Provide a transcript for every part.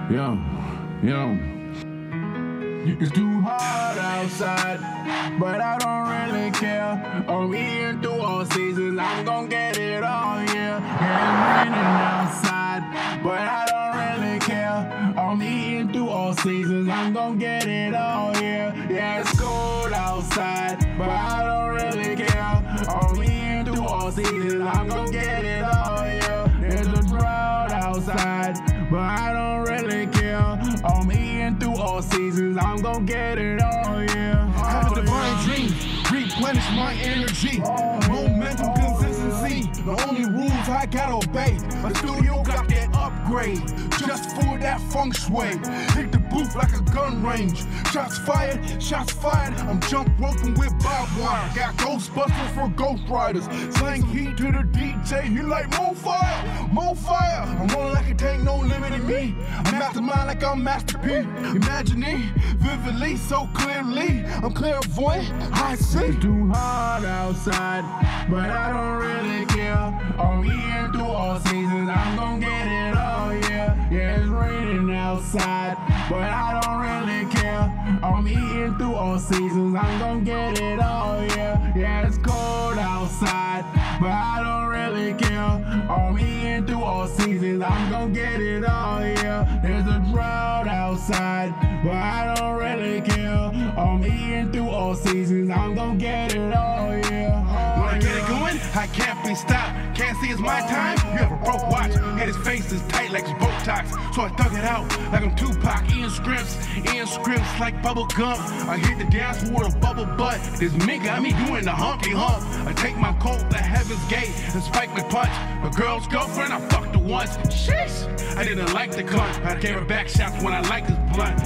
It's too hot outside, but I don't really care. I'm eating through all seasons, I'm gon' get it all year. Yeah, it's raining outside, but I don't really care. I'm eating through all seasons, I'm gon' get it all year. Yeah, it's cold outside, but I don't really care. I'm eating through all seasons, I'm gon' get it all year. There's a drought outside, but I don't really care. I'm eating through all seasons, I'm gon' get it all year. Have a divine dream, replenish my energy. Momentum, consistency, the only rules I gotta obey. My studio got that upgrade, just for that feng shui. Hit the booth like a gun range. Shots fired, I'm jump roping with barbed wire. Got Ghostbusters for Ghost Riders. Slang heat to the DJ, he like more fire, more fire. I'm rolling like it ain't no limit in me. I'm mastermind like I'm Master P. Imagining vividly, so clearly. I'm clairvoyant, I see. It's too hot outside, but I don't really care. I'm eating through all seasons, I'm gon' get it all year. Yeah, it's raining outside, but I don't really care. I'm eating through all seasons, I'm gon' get it all year. Yeah, it's cold outside, but I don't really care. I'm eating through all seasons, I'm gon' get it all year. There's a drought outside, but I don't really care. I'm eating through all seasons, I'm gon' get it all year. When I get it going, I can't be stopped. Can't see it's my time. You have a broke watch, and his face is tight like Botox. So I thug it out like I'm Tupac. Ian scripts like bubble gum. I hit the dance floor with a bubble butt. This mink got me doing the humpty hump. I take my coat to heaven's gate and spike my punch. A girl's girlfriend, I fucked her once. Sheesh, I didn't like the cunt. I gave her back shots when I liked his blunt.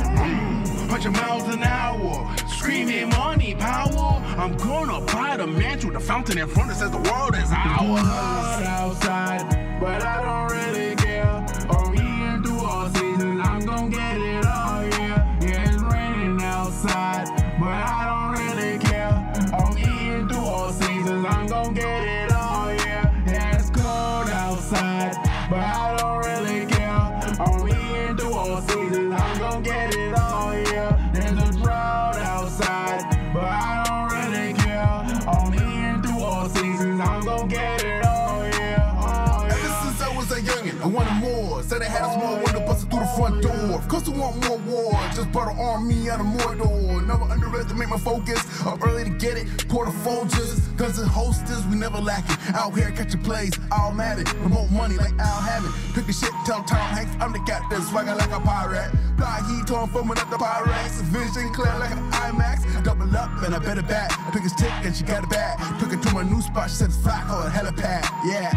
100 miles an hour, screaming money, power. I'm gonna buy the mansion with a fountain in front that says the world is ours. Hot outside, but I don't really care. I'm eating through all seasons, I'm gon' get it all year. Yeah, it's raining outside, but I don't really care. I'm eating through all seasons, I'm gon' get it all year. Yeah, it's cold outside, but I don't really care. I'm eating through all seasons, I'm gon' get it all year. There's a drought outside, but I don't really care. I'm eating through all seasons, I'm gon' get it all year. Ever since I was a youngin', I wanted more. Said I had a small window busted through the front door. Of course I want more war, just brought an army out of Mordor. Never underestimate my focus, up early to get it. Portfolios, guns and holsters, we never lacking. Out here catching plays, all mad it. Remote money like Al Hammond. Pick a shit, tell Tom Hanks I'm the captain, swagger like a pirate. Fly heat torn from another Pyrex. Vision clear like an IMAX. Double up and I bet it back. I pick his tick and she got it back. Took it to my new spot, she said it's fly, call it helipad. Yeah.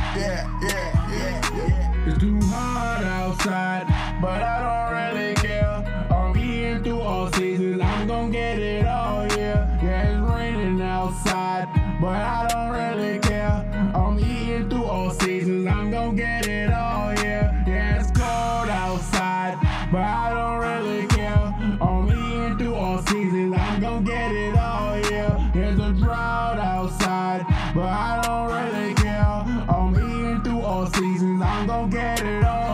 It's too hot outside, but I don't really care. I'm eating through all seasons, I'm gon' get it all year. Yeah, it's raining outside, but I don't really care. I'm eating through all seasons, I'm gon' get it all year. Yeah, it's cold outside, but I don't really care. I'm eating through all seasons, I'm gon' get it all year. There's a drought outside, but I don't really care. I'm eating through all seasons, I'm gon' get it all